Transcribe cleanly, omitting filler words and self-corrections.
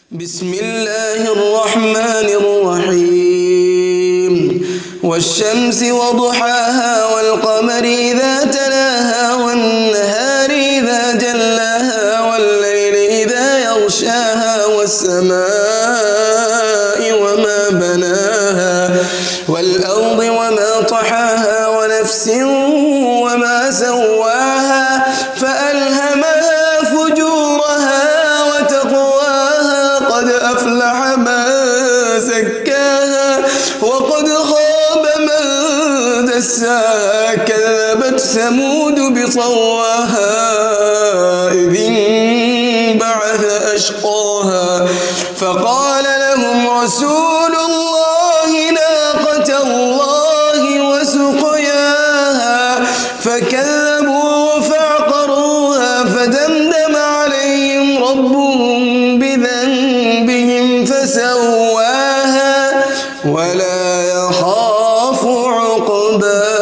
بسم الله الرحمن الرحيم والشمس وضحاها والقمر إذا تلاها والنهار إذا جلاها والليل إذا يغشاها والسماء وما بناها والأرض وما طحاها ونفس وما سواها فألهمها فجورها وتقواها قد أفلح من زكاها وقد خاب من دساها كذبت ثمود بطغواها إذ انبعث أشقاها فقال لهم رسول الله ناقة الله وسقياها فكذبوا فعقروها فدمدم عليهم ربهم بذنبهم فسواها ولا يخاف عقباها.